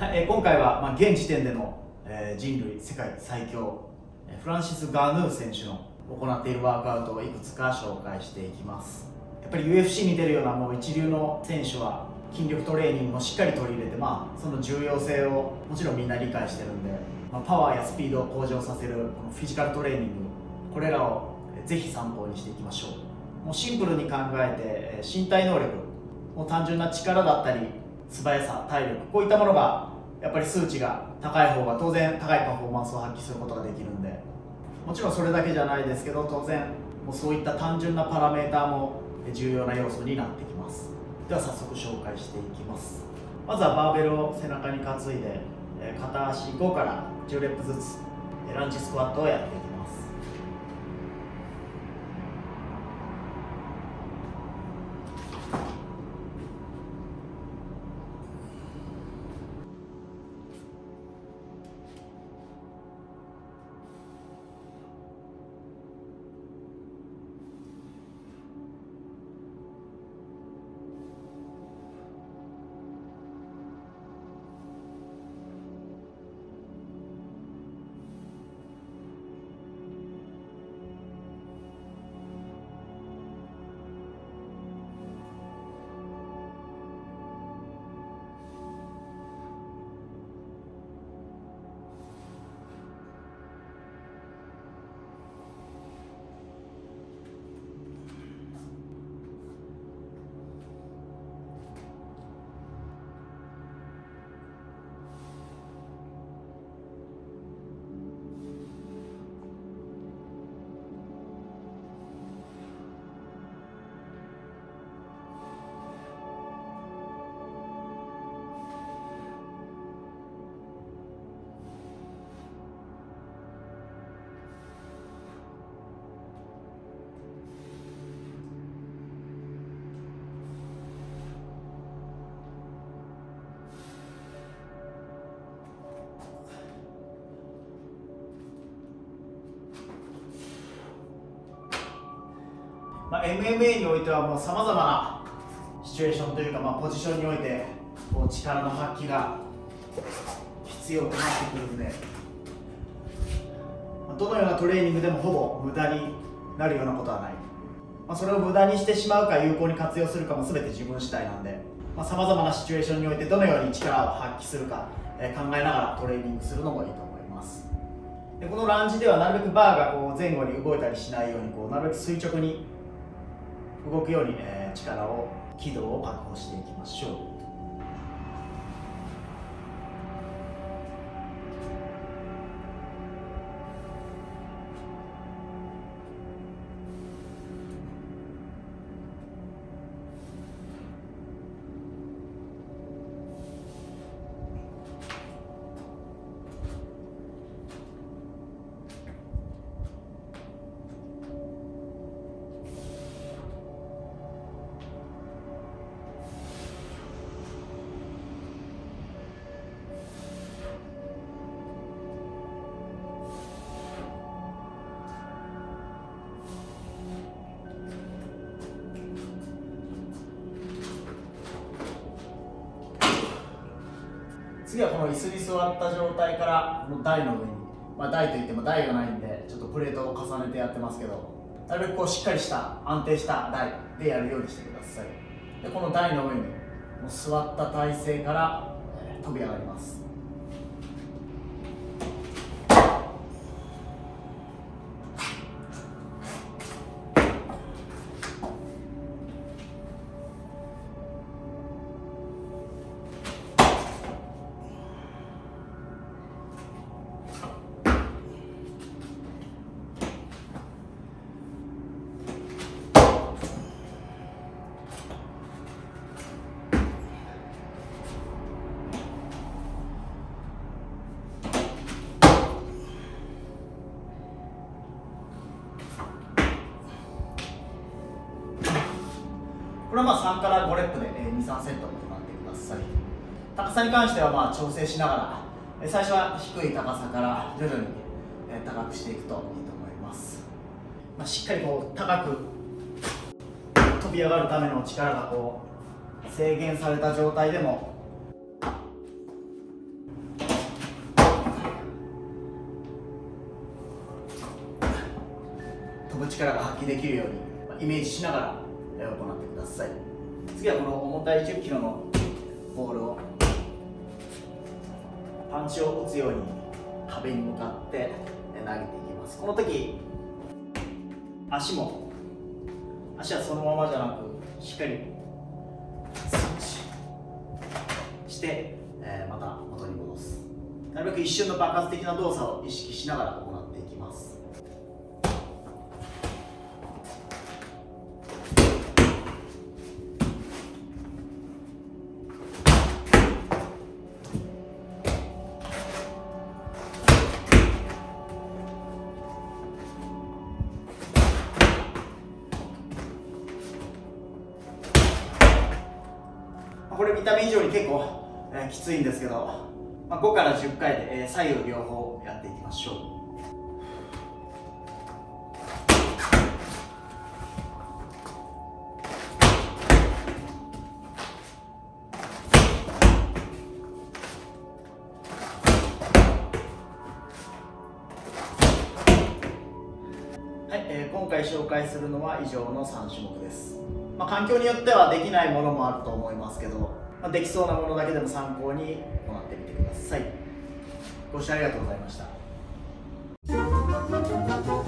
はい、今回は、現時点での、人類世界最強フランシス・ガーヌー選手の行っているワークアウトをいくつか紹介していきます。やっぱり UFC に出るようなもう一流の選手は筋力トレーニングもしっかり取り入れて、その重要性をもちろんみんな理解してるんで、パワーやスピードを向上させるこのフィジカルトレーニング、これらをぜひ参考にしていきましょう。もうシンプルに考えて身体能力、もう単純な力だったり素早さ、体力、こういったものがやっぱり数値が高い方が当然高いパフォーマンスを発揮することができるんで、もちろんそれだけじゃないですけど、当然もうそういった単純なパラメーターも重要な要素になってきます。では早速紹介していきます。まずはバーベルを背中に担いで片足5から10レップずつランチスクワットをやっていきます。MMA においてはもうさまざまなシチュエーションというか、ポジションにおいてこう力の発揮が必要となってくるので、どのようなトレーニングでもほぼ無駄になるようなことはない、それを無駄にしてしまうか有効に活用するかも全て自分次第なんで、さまざまなシチュエーションにおいてどのように力を発揮するか考えながらトレーニングするのもいいと思います。でこのランジではなるべくバーがこう前後に動いたりしないようになるべく垂直に動くように、力を軌道を確保していきましょう。次はこの椅子に座った状態からこの台の上に、台といっても台がないんでちょっとプレートを重ねてやってますけど、なるべくこうしっかりした安定した台でやるようにしてください。でこの台の上にもう座った体勢から、飛び上がります。これは3から5レップで2、3セット行ってください。高さに関しては調整しながら、最初は低い高さから徐々に高くしていくといいと思います。しっかりこう高く飛び上がるための力がこう制限された状態でも力が発揮できるようにイメージしながら行ってください。次はこの重たい10キロのボールをパンチを打つように壁に向かって投げていきます。この時足はそのままじゃなくしっかりスイッチして、また元に戻す。なるべく一瞬の爆発的な動作を意識しながら行っていきます。これ見た目以上に結構、きついんですけど、5から10回で、左右両方やっていきましょう。はい、今回紹介するのは以上の3種目です。環境によってはできないものもあると思いますけど、できそうなものだけでも参考に行ってみてください。ご視聴ありがとうございました。